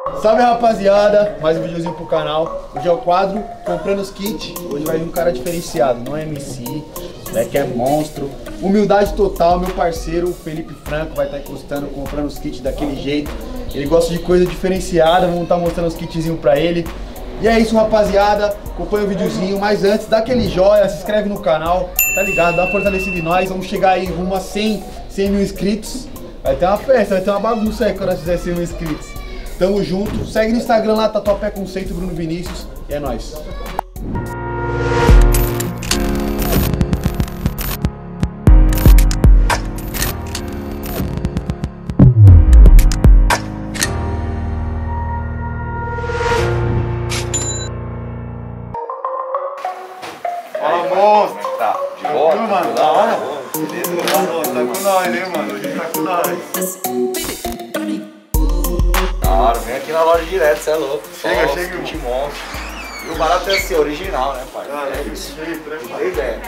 Salve rapaziada, mais um videozinho pro canal. Hoje é o quadro Comprando os Kits. Hoje vai vir um cara diferenciado, não é MC, né, que é monstro. Humildade total, meu parceiro o Felipe Franco vai estar encostando, comprando os kits daquele jeito. Ele gosta de coisa diferenciada, vamos estar mostrando os kitzinhos pra ele. E é isso rapaziada, acompanha o videozinho, mas antes dá aquele joia, se inscreve no canal, tá ligado? Dá uma fortalecida em nós, vamos chegar aí rumo a 100 mil inscritos. Vai ter uma festa, vai ter uma bagunça aí quando nós fizer 100 mil inscritos. Tamo junto, segue no Instagram lá, Tatuapé Conceito, Bruno Vinícius, e é nóis. Fala, monstro! Tá, de boa? Mano, da hora? Beleza, mano, tá com nós, hein, mano? Hoje tá com nós. Da hora, vem aqui na loja direto, cê é louco. Chega, Só chega, kit monstro. E o barato é assim, original, né, pai? Ah, É isso. jeito, né, Não mano? tem ideia.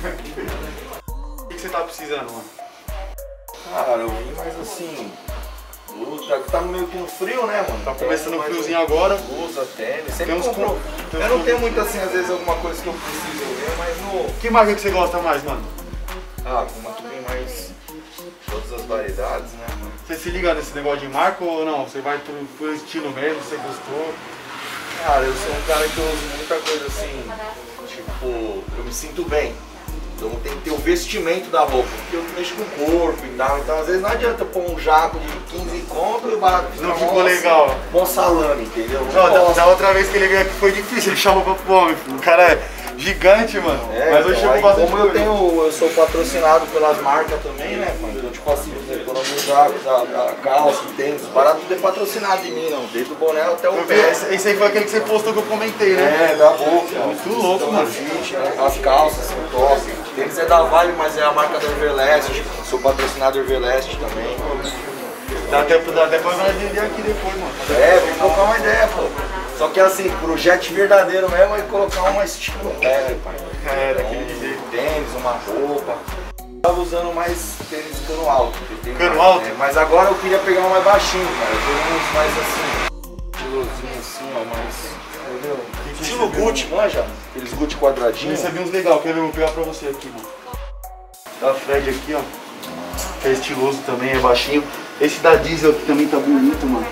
O que você tá precisando, mano? Cara, eu vim mais assim. Luta, tá meio que no frio, né, mano? Tá começando o Mais friozinho agora. Blusa, tênis. Sempre Tem uns compro. tem Eu uns não tenho muito assim, às vezes, alguma coisa que eu preciso ver, mas no. Que marca que você gosta mais, mano? Ah, como aqui tem mais todas as variedades, né, mano? Você se liga nesse negócio de marca ou não? Você vai pro estilo mesmo, você gostou? Cara, eu sou um cara que eu uso muita coisa assim, tipo, eu me sinto bem. Então tem que ter o vestimento da roupa, porque eu mexo com o corpo e tal, então às vezes não adianta pôr um jaco de 15 conto e o barato Não ficou legal. Bom salame, entendeu? Não, da outra vez que ele veio aqui foi difícil achar roupa pro homem. O cara é gigante, mano. Mas hoje então, chegou aí, bastante como coisa. eu sou patrocinado pelas marcas também, né, mano? Então, tipo assim, economia os jacos, a calça, o tênis, o barato tudo é patrocinado de mim, não. Desde o boné até o Eu vi, pé. esse aí foi aquele que você postou que eu comentei, né? É, da boca. Muito louco, mano. Fit, né? As calças são top. Eles é da Vale, mas é a marca da Everlast. Sou patrocinado Everlast também. Dá até pra nós vender aqui depois, mano. É, vamos trocar uma ideia, pô. Só que assim, pro jet verdadeiro mesmo é colocar uma estilo pé, pai. É, daquele jeito. Tênis, uma roupa. Eu tava usando mais tênis cano alto. Cano alto? Mas agora eu queria pegar um mais baixinho, cara. Eu tenho uns mais assim, estilosinho assim, ó, mais. Entendeu? Estilo Gucci, manja? Aqueles Gucci Eu quadradinhos. recebi uns legal, quer ver? Eu vou pegar pra você aqui, mano. Da Fred aqui, ó. Que é estiloso também, é baixinho. Esse da Diesel aqui também tá bonito, mano.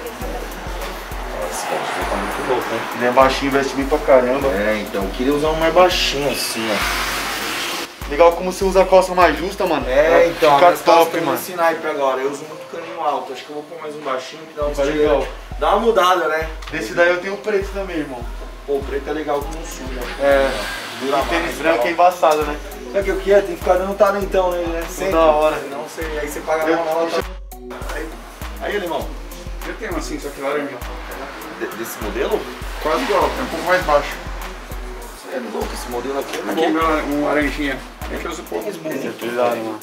Esse cara tá muito louco, né? Ele é baixinho, veste bem pra caramba. É, então, eu queria usar um mais baixinho assim, ó. Legal como você usa a calça mais justa, mano. É, então, fica mas top, mano. nesse naipe agora. Eu uso muito caninho alto. Acho que eu vou pôr mais um baixinho que dá um Fica estilo. legal. Dá uma mudada, né? Desse daí eu tenho o preto também, irmão. Pô, o preto é legal que não suja. É. Dura E tênis mais, branco tal. é embaçado, né? Sabe o que é? Tem que ficar dando talentão nele, né? Sempre. Da hora. Senão você, aí você paga Eu- uma nota. Aí, alemão. Eu tenho assim, só que laranja. Desse modelo? Quase igual, é um pouco mais baixo. Você é louco, esse modelo aqui é Aqui louco. meu, um laranjinha. É que eu uso pouco. Cuidado, mano.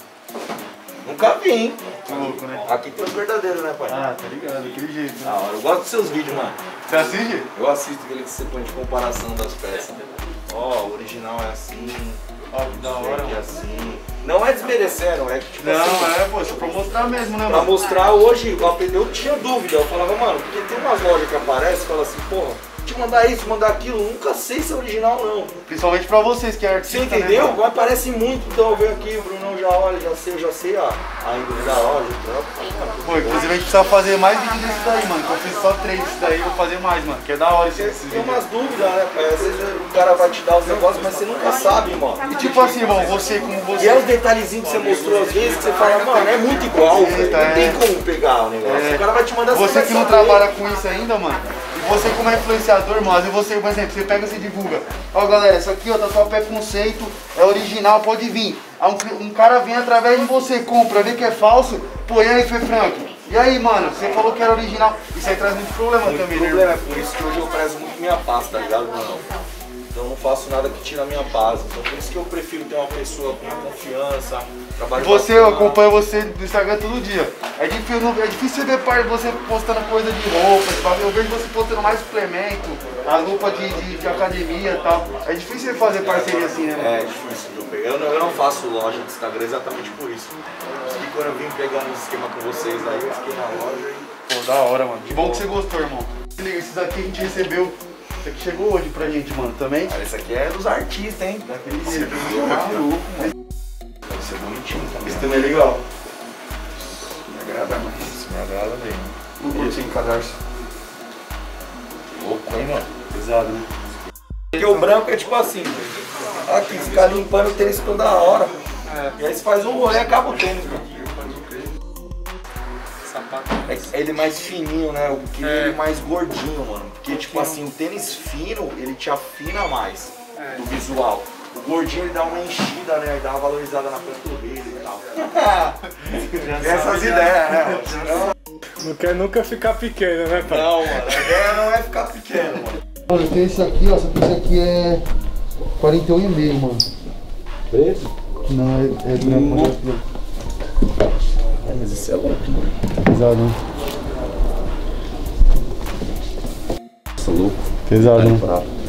Nunca vi, hein? Tá louco, né? Aqui tem os verdadeiros, né, pai? Ah, tá ligado, daquele jeito. Da Né? hora. Eu gosto dos seus vídeos, mano. Você assiste? Eu assisto aquele que você põe de comparação das peças. Ó, o original é assim, Ó, que da hora, é mano. assim. Não é desmerecendo, é que tipo assim. Não, é, pô, só pra mostrar mesmo, né, Pra mano? mostrar hoje, eu tinha dúvida, eu falava, mano, porque tem umas lojas que aparecem e falam assim, porra, te mandar isso, mandar aquilo, nunca sei se é original ou não. Principalmente pra vocês que é Você artista, entendeu? né, mano? Mas parece muito, então eu venho aqui, o Brunão já olha, já sei a índole da loja, o trampo. Pô, inclusive a gente precisa fazer mais vídeos desse daí, mano. Que eu fiz só 3 desse daí, eu vou fazer mais, mano. Que é da hora esse Tem vídeo. umas dúvidas, né, pai? Às vezes o cara vai te dar os negócios, mas você nunca sabe, mano. E tipo assim, irmão, você como E você. é os detalhezinhos que você mostrou às vezes que você fala, mano, é muito igual, velho. Não tem como pegar o negócio. É. O cara vai te mandar Você vai que não saber. trabalha com isso ainda, mano, e você como é influenciador, mano, às vezes você, por exemplo, você pega e você divulga. Ó, galera, isso aqui, ó, Tatuapé Conceito, é original, pode vir. Aí um cara vem através de você, compra, vê que é falso, pô, e aí, Fê Franco? E aí, mano, você falou que era original. Isso aí traz muito problema Muito também, né, problema, irmão? é por isso que hoje eu prezo muito minha paz, tá ligado, mano? Então eu não faço nada que tire a minha paz. Então por isso que eu prefiro ter uma pessoa com confiança, trabalho Você, eu bacana. acompanho você no Instagram todo dia. É difícil ver você postando coisa de roupa, de bagulho. Eu vejo você postando mais suplemento, as roupas de academia e tal. É difícil você fazer parceria assim, né, mano? É difícil de eu pegar. Eu não faço loja de Instagram exatamente por isso. E quando eu vim pegando um esquema com vocês aí, eu fiquei na loja e. Pô, da hora, mano. Que bom que você gostou, irmão. Esses aqui a gente recebeu. Esse aqui chegou hoje pra gente, mano, também. Cara, esse aqui é dos artistas, hein? Daquele Esse aqui é maluco, mano. Deve ser bonitinho também. Esse também é legal. Me agrada mais. Isso me agrada bem. Não curto sem cadarço. Louco, hein, mano? Pesado, né? Porque o branco é tipo assim, aqui, ficar limpando o tênis toda hora. E aí você faz um rolê e acaba o tênis, mano. Ele é mais fininho, né? Eu queria ele mais gordinho, mano. Porque, tipo assim, o tênis fino, ele te afina mais do visual. O gordinho, ele dá uma enchida, né? Ele dá uma valorizada na panturrilha e tal. Essas ideias, né? Não quer nunca ficar pequeno, né, pai? Não, mano. A ideia não é ficar pequeno, mano. Mano, tem esse aqui, ó. Só que esse aqui é 41,5, mano. Preto? Não, é branco. Mas isso é louco, mano. Pesado, né? Nossa, louco. Pesado, né?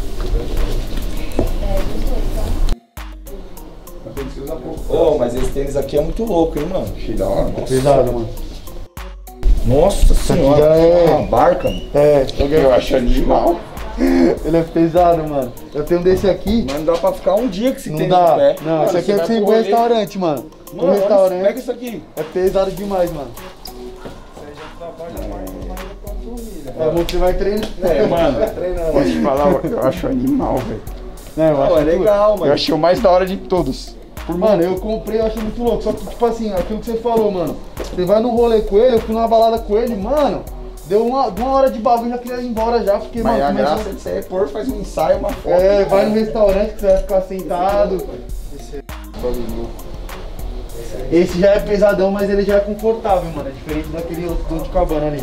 Ô, mas esse tênis aqui é muito louco, hein, mano? Achei da hora. Pesado, mano. Nossa senhora, já é- uma barca, mano. É, Eu acho animal. ele é pesado, mano. Eu tenho um desse aqui. Mas não dá pra ficar um dia com esse Não tênis dá. de pé. Não, Mano, esse aqui é pra você ir pro correr. restaurante, mano. Mano, Pro olha, restaurante. pega isso aqui. É pesado demais, mano. É bom que você vai treinar. Mano, vou te falar, eu acho animal, velho. Não, eu acho Não, é muito- legal, Eu mano. achei o mais da hora de todos. Mano, eu comprei, eu achei muito louco. Só que, tipo assim, aquilo que você falou, mano. Você vai num rolê com ele, eu fui numa balada com ele, mano. Deu uma hora de bagulho, já queria ir embora já, porque, Mas mano, a começou- graça de você pôr, faz um ensaio, uma foto. É, vai no restaurante que você vai ficar sentado. Esse já é pesadão, mas ele já é confortável, mano. É diferente daquele outro do Cabana ali.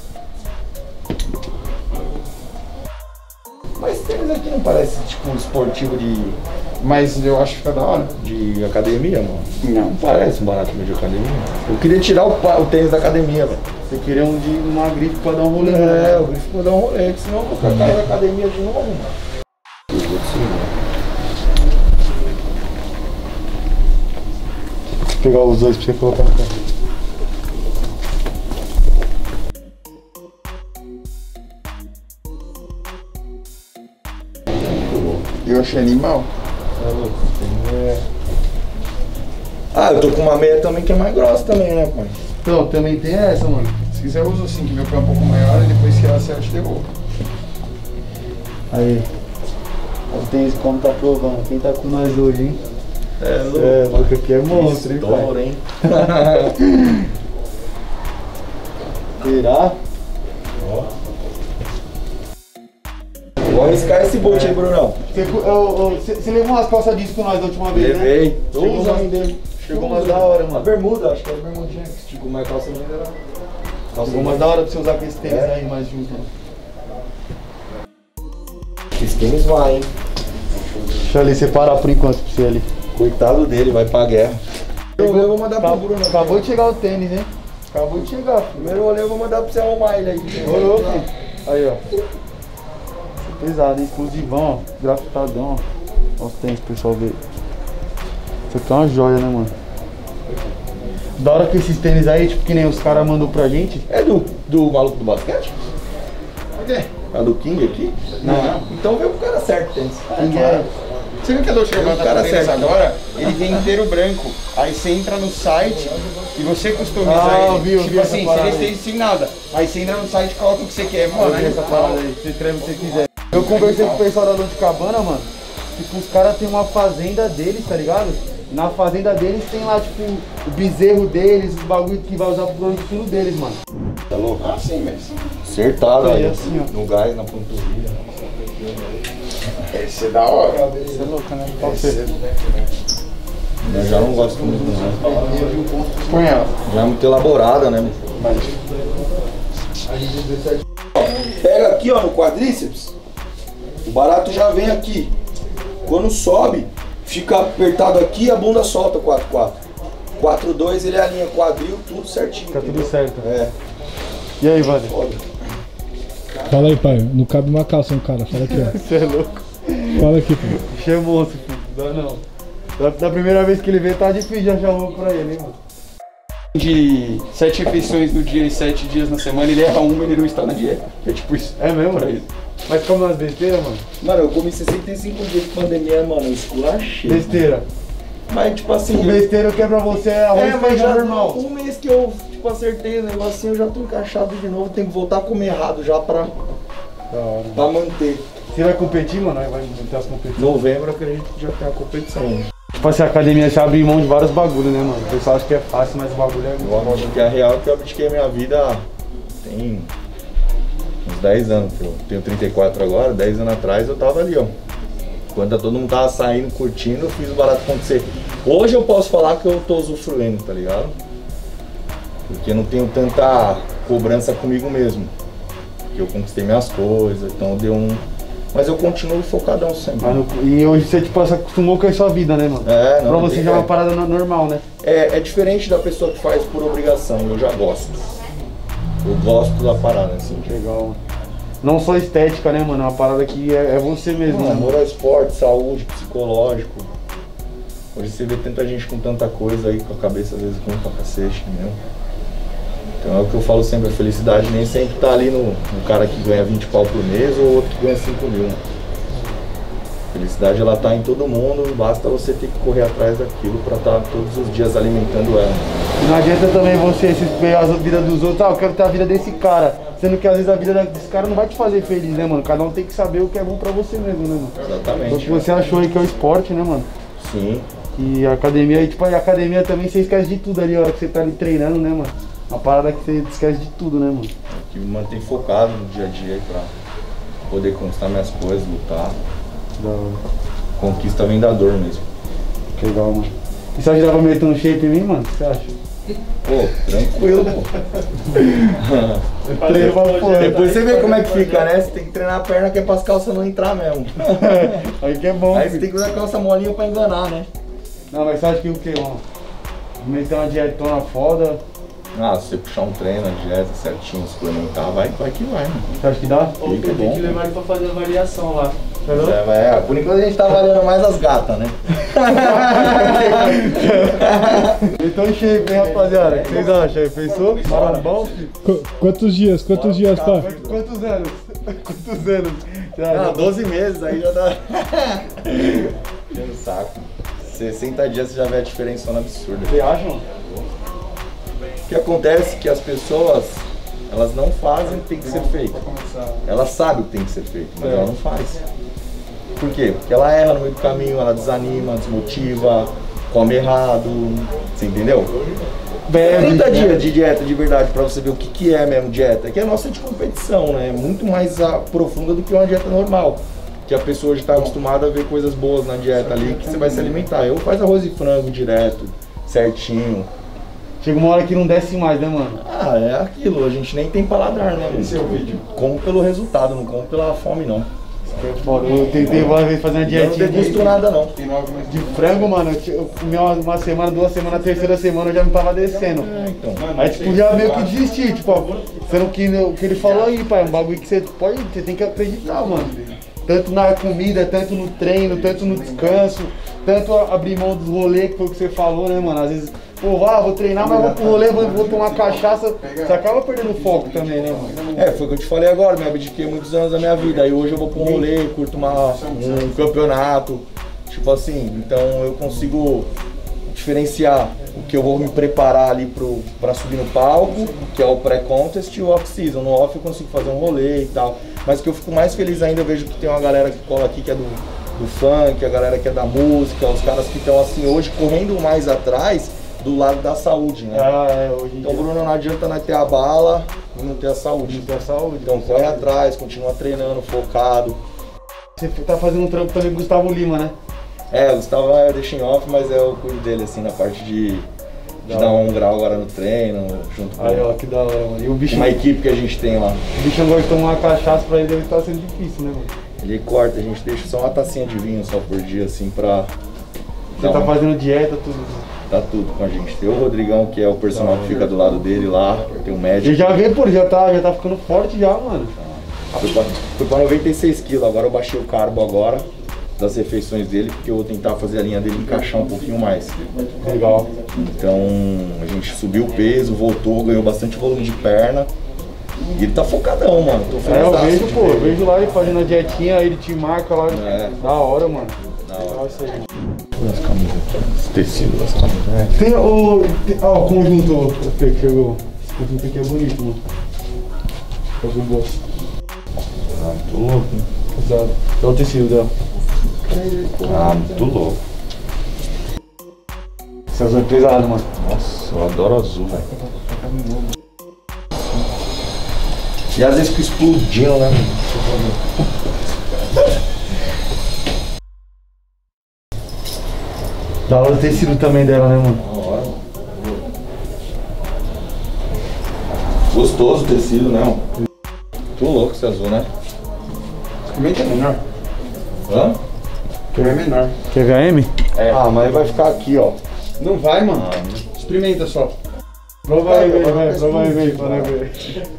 Mas tênis aqui não parece tipo um esportivo Mas eu acho que fica da hora. de academia, mano? Não. Parece um barato de academia. Eu queria tirar o tênis da academia, velho. Você queria um de uma grife pra dar um rolê. É, eu vou dar um rolê, que senão eu vou ficar na academia de novo, mano. Vou pegar os dois pra você colocar no carro. Eu achei animal. Ah, eu tô com uma meia também que é mais grossa também, né, pai? Então, também tem essa, mano. Se quiser eu uso assim, que meu pé é um pouco maior e depois que ela acerta, eu te devolvo. Aí. O tênis como tá provando. Quem tá com nós hoje, hein? É louco. É, porque aqui é monstro, hein, Estouro, pai? hein? Será? Vou arriscar esse boot aí, Brunão. Você levou umas calças disso com nós da última vez, né? Levei. Tô Chegou usando umas- dele. Chegou umas da hora, A mano. bermuda, acho que era bermudinha. Que esticou mais calça ainda era. Chegou umas da hora pra você usar com esse tênis aí mais junto. Né? Esse tênis vai, hein? Deixa eu ali separar por enquanto pra você ali. Coitado dele, vai pra guerra. Primeiro eu vou mandar pro Bruno. Acabou de chegar o tênis, hein? Acabou de chegar, filho. Primeiro rolê eu vou mandar pra você arrumar ele aí. Demorou, filho. Aí, ó. Pesado, hein? Exclusivão, ó. Grafitadão, ó. Olha os tênis pro pessoal ver. Isso aqui é uma joia, né, mano? Da hora que esses tênis aí, tipo, que nem os caras mandou pra gente. É do maluco do basquete? É do King aqui? Não. Então veio pro cara certo, tênis. Quem é? Você viu que a Dolce O Gabbana tá cara com tênis certo. agora? Ele vem inteiro branco. Aí você entra no site e você customiza Ah, ele. eu vi, eu tipo vi essa assim, parada sem aí. sem nada. Aí você entra no site e coloca o que você quer, mano. Olha Aí essa parada aí, você escreve o que você quiser. Eu conversei com o pessoal da Dolce Gabbana, mano. Tipo, os caras têm uma fazenda deles, tá ligado? Na fazenda deles tem lá, tipo, o bezerro deles, os bagulho que vai usar pro plano de fundo deles, mano. Tá louco? Ah, sim, mas Acertado Aí, aí. assim, ó. No gás, na panturrilha. esse é da hora. Você é louco, né? Qual você? Eu já não gosto muito, não. Põe ela. Já é muito elaborada, né? Pega aqui, ó, no quadríceps. O barato já vem aqui. Quando sobe, fica apertado aqui, a bunda solta 4-4. 4-2 ele alinha quadril, tudo certinho. Tá tudo entendeu? certo. É. E aí, Wander? Foda. Fala aí, pai. Não cabe uma calça no cara. Fala aqui, ó. Você é louco? Fala aqui, pai. Bicho é monstro, filho. Dá não. Da primeira vez que ele veio, tá difícil de achar roupa pra ele, hein, mano? de 7 refeições no dia e 7 dias na semana, ele erra uma, ele não está na dieta. É tipo isso. É mesmo? Pra ele. Mas come umas besteiras, mano? Mano, eu comi 65 dias de pandemia, mano, esculachei. Besteira. Mas, tipo assim... O besteiro que é pra você é arroz e mas feijão já normal. um mês que eu, tipo, acertei o negocinho, eu já tô encaixado de novo. Tenho que voltar a comer errado já pra manter. Você vai competir, mano? Vai ter as competições? Novembro, eu acredito que já tem a competição. Tipo assim, a academia você abre mão de vários bagulhos, né, mano? O pessoal acha que é fácil, mas o bagulho é... Eu acho que a real é que eu abdiquei minha vida tem uns 10 anos. Eu tenho 34 agora, 10 anos atrás eu tava ali, ó. Quando todo mundo tava saindo, curtindo, eu fiz o barato acontecer. Hoje eu posso falar que eu tô usufruindo, tá ligado? Porque eu não tenho tanta cobrança comigo mesmo. Porque eu conquistei minhas coisas, então deu um... Mas eu continuo focadão sempre. E hoje você, tipo, se acostumou com a sua vida, né, mano? É, não. Pra você já é uma parada normal, né? É diferente da pessoa que faz por obrigação, eu já gosto. Eu gosto da parada, assim. Legal. Não só estética, né, mano? É uma parada que é você mesmo, né? Amor ao esporte, saúde, psicológico. Hoje você vê tanta gente com tanta coisa aí, com a cabeça às vezes ruim pra cacete, entendeu? Então é o que eu falo sempre, a felicidade nem sempre tá ali no cara que ganha 20 pau por mês ou outro que ganha 5 mil. A felicidade ela tá em todo mundo, basta você ter que correr atrás daquilo pra estar todos os dias alimentando ela. E não adianta também você ver a vida dos outros, eu quero ter a vida desse cara. Sendo que às vezes a vida desse cara não vai te fazer feliz, né, mano? Cada um tem que saber o que é bom pra você mesmo, né, mano? Exatamente. O que você achou aí que é o esporte, né, mano? Sim. E a academia, e tipo, a academia também você esquece de tudo ali, a hora que você tá ali treinando, né, mano? Uma parada que você esquece de tudo, né, mano? Que me mantém focado no dia a dia aí pra poder conquistar minhas coisas, lutar. Da hora. Conquista vem da dor mesmo. Que legal, mano. E você acha que dá pra meter um shape em mim, mano? O que você acha? Pô, tranquilo, pô. Treino pra porra. Depois você vê como é que fica, né? Você tem que treinar a perna que é pras calças não entrar mesmo. Aí que é bom. Aí você tem que usar a calça molinha pra enganar, né? Não, mas você acha que o que, mano? Meter uma dietona foda. Ah, se você puxar um treino, a dieta certinho, suplementar, vai que vai, mano. Você acha que dá? Fica bom. Tem que levar ele pra fazer a variação lá. Por enquanto a gente tá avaliando mais as gatas, né? Então shape, hein, rapaziada? O que vocês acham aí? Pensou? Fala bom, filho? Quantos dias, pai? Quantos anos? Quantos anos? Ah, 12 meses, aí já dá. Enchendo o saco. 60 dias você já vê a diferença absurda. Você acha, mano? O que acontece é que as pessoas, elas não fazem o que tem que ser feito. Ela sabe o que tem que ser feito, mas ela não faz. Por quê? Porque ela erra no meio do caminho, ela desanima, desmotiva, come errado, você entendeu? 30 dias de dieta de verdade pra você ver o que é mesmo dieta, que é a nossa de competição, né? Muito mais profunda do que uma dieta normal. Que a pessoa já está acostumada a ver coisas boas na dieta ali, que você vai se alimentar. Eu faço arroz e frango direto, certinho. Chega uma hora que não desce mais, né, mano? Ah, é aquilo, a gente nem tem paladar, né? Esse é o vídeo. Como pelo resultado, não como pela fome, não. Eu tentei uma vez fazer uma Eu não dietinha degusto nada, não. de frango, mano. Eu comi uma semana, 2 semanas, a terceira semana eu já não tava descendo. Então. Aí, tipo, já meio que desisti, tipo, ó, sendo que o que ele falou aí, pai, um bagulho que você tem que acreditar, mano. Tanto na comida, tanto no treino, tanto no descanso, tanto abrir mão do rolê, que foi o que você falou, né, mano? Às vezes, pô, vou treinar, mas vou pro rolê, vou tomar cachaça, você acaba perdendo o foco também, né, mano? É, foi o que eu te falei agora, me abdiquei muitos anos da minha vida. Aí hoje eu vou pra um rolê, curto um campeonato, tipo assim, então eu consigo diferenciar o que eu vou me preparar ali pra subir no palco, que é o pré-contest e o off-season. No off eu consigo fazer um rolê e tal. Mas o que eu fico mais feliz ainda, eu vejo que tem uma galera que cola aqui que é do funk, a galera que é da música, os caras que estão assim hoje correndo mais atrás do lado da saúde, né? Hoje em Então, dia. Bruno, não adianta nós ter a bala e não ter a saúde. Não ter a saúde. Então corre atrás, continua treinando, focado. Você tá fazendo um trampo também com o Gustavo Lima, né? É, o Gustavo eu deixo em off, mas eu cuido dele assim na parte de dar um grau agora no treino, junto com Aí, ó, que da hora, mano. E o bicho, uma equipe que a gente tem lá. o bicho gosta de tomar uma cachaça, pra ele deve estar sendo difícil, né, mano? Ele corta, a gente deixa só uma tacinha de vinho só por dia, assim, pra... Você tá fazendo dieta, tudo. Tá tudo com a gente. Tem o Rodrigão, que é o personal que fica do lado dele lá, tem o médico. Ele já vê, pô, já tá ficando forte já, mano. Fui pra 96 quilos, agora eu baixei o carbo agora. das refeições dele, porque eu vou tentar fazer a linha dele encaixar um pouquinho mais. Legal. Então a gente subiu o peso, voltou, ganhou bastante volume de perna. E ele tá focadão, mano. Tô feliz. Eu vejo, pô, eu vejo lá ele fazendo a dietinha, aí ele te marca lá. Da hora, mano. Da hora. Nossa, aí. As camisas aqui, esse tecido das camisas. Tem o conjunto que chegou. Esse conjunto aqui é bonito, mano. Algum boss. Ah, muito louco, hein? Exato. Olha o tecido dela. Ah, muito louco. Esse azul é pesado, mano. Nossa, eu adoro azul, velho. E às vezes fica explodindo, né? Da hora o tecido também dela, né, mano? Gostoso o tecido, né, mano? Tô louco esse azul, né? Experimenta menor. Hã? Quer ver menor. Quer ver a M? É. Ah, mas vai ficar aqui, ó. Não vai, mano. Experimenta só. Prova aí, vai. Prova aí, ver.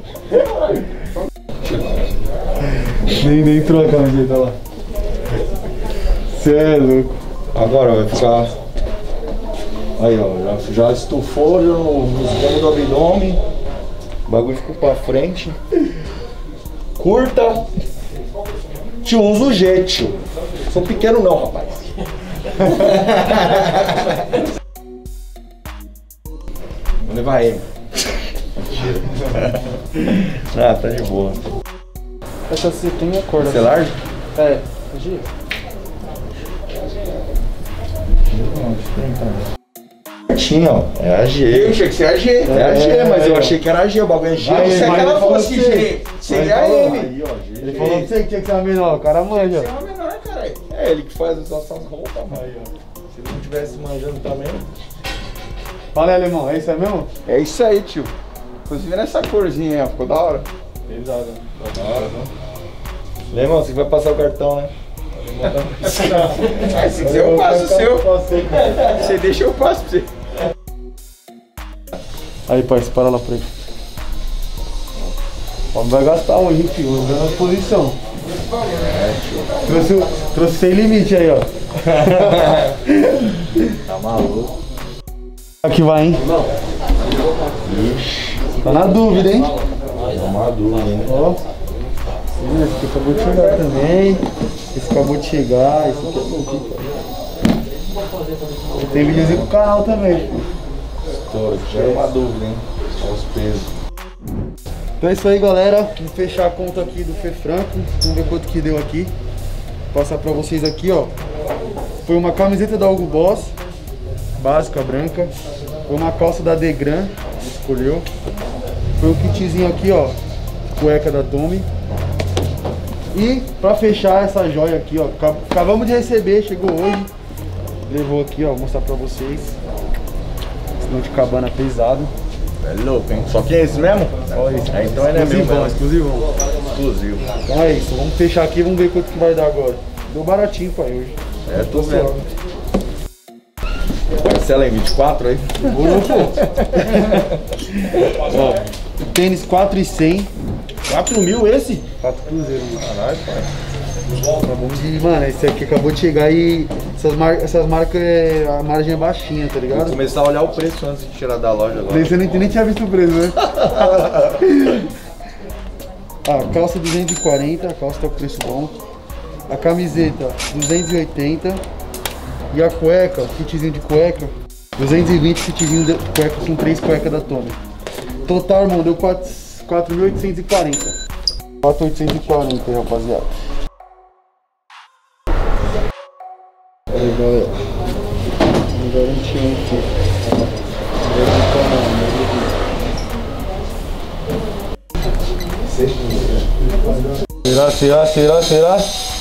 Nem entrou a camiseta lá. Cê é louco. Agora vai ficar. Aí, ó. Já estufou nos gomos do abdômen. O bagulho ficou pra frente. Curta. Tio, usa o G, tio. Sou pequeno não, rapaz. Vou levar ele. Mentira. Ah, tá de boa. Essa você tem a corda. Você é large? É. G. Certinho, ó. É a G. Eu achei que você é a G. É a G, mas eu achei que era a G, o bagulho é G. Aí, Se mas aquela ele falou fosse C. G, seria a M. Aí, ó, G. Ele falou pra você que tinha que ser a menor, o cara manja. Você é uma menor, caralho. É ele que faz as nossas roupas, mano. Aí, ó. Se ele não tivesse manjando também. Fala aí, alemão, é isso aí mesmo? É isso aí, tio. Inclusive nessa corzinha, ó, ficou da hora. Exato. Da hora, né? Lemão, você vai passar o cartão, né? Se quiser eu passo o seu. Você deixa eu passo pra você. Aí, pai, para lá pra ele. Vai gastar hoje, hein, tio? Vamos ver na posição. Trouxe sem limite aí, ó. Tá maluco. Aqui vai, hein? Ixi, Tá na dúvida, hein? tá uma dúvida, hein? Ó. Esse aqui acabou de chegar também. Esse acabou de chegar. Esse aqui é bom aqui, cara. Tem videozinho pro canal também. Tô, já é uma dúvida, hein? Olha os pesos. Então é isso aí, galera. Vamos fechar a conta aqui do Fê Franco. Vamos ver quanto que deu aqui. Vou passar pra vocês aqui, ó. Foi uma camiseta da Hugo Boss, básica, branca. Foi uma calça da Degran, escolheu. Foi um kitzinho aqui, ó, cueca da Tommy. E pra fechar essa joia aqui, ó, acabamos de receber, chegou hoje. Levou aqui, ó, vou mostrar pra vocês. Sinal de cabana pesado. É louco, hein? Só que é esse mesmo? Só isso. É, então ele é meu mesmo. Exclusivão. Exclusivo. Então é isso, vamos fechar aqui e vamos ver quanto que vai dar agora. Deu baratinho, pai, hoje. É, tô vendo. Parcela em 24 aí? Ó, o tênis 4.100. 4 mil esse? 4 cruzeiros, mano. Caralho, pai. Acabamos de... Mano, esse aqui acabou de chegar e essas marcas, a margem é baixinha, tá Vou ligado? começar a olhar o preço antes de tirar da loja agora. Você nem tinha visto o preço, né? A calça 240, a calça tá com preço bom. A camiseta 280. E a cueca, o kitzinho de cueca, 220, kitzinho de cueca com 3 cuecas da Tommy. Total, irmão, deu 4.840. 4.840, rapaziada. Aí, galera. Vamos garantir um aqui. Será?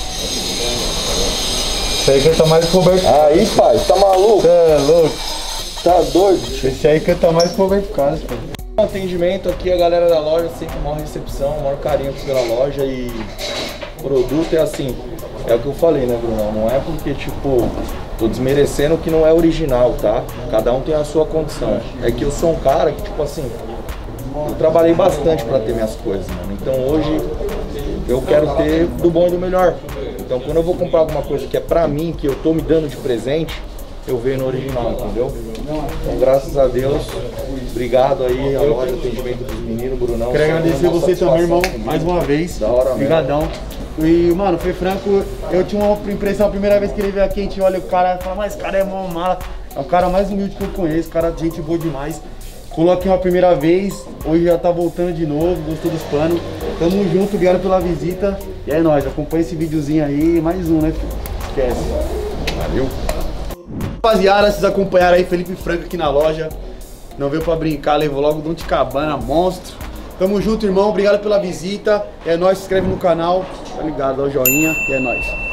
Esse aí canta mais coberto. Aí, pai, tá maluco? Cê é louco. Tá doido? Esse aí canta mais coberto, cara. O atendimento aqui, a galera da loja sempre maior recepção, maior carinho pela loja e produto é assim, é o que eu falei, né, Bruno? Não é porque, tipo, tô desmerecendo que não é original, tá? Cada um tem a sua condição. É que eu sou um cara que, tipo assim, eu trabalhei bastante pra ter minhas coisas, mano. Então hoje eu quero ter do bom e do melhor. Então quando eu vou comprar alguma coisa que é pra mim, que eu tô me dando de presente, eu vejo no original, entendeu? Então graças a Deus, obrigado aí a loja, atendimento dos meninos, Brunão. Quero agradecer você também, irmão, mais uma vez. Da hora mesmo. Obrigadão. E, mano, Fê Franco, eu tinha uma impressão, a primeira vez que ele veio aqui, a gente olha o cara e fala, mas esse cara é mó mala. É o cara mais humilde que eu conheço, cara, gente boa demais. Coloquei uma primeira vez, hoje já tá voltando de novo, gostou dos panos. Tamo junto, obrigado pela visita. E é nóis, acompanha esse videozinho aí, mais um, né, filho? Esquece. Valeu. Rapaziada, vocês acompanharam aí Felipe Franco aqui na loja. Não veio pra brincar, levou logo Dolce & Gabbana, monstro. Tamo junto, irmão, obrigado pela visita. É nóis, se inscreve no canal, tá ligado, dá o joinha e é nóis.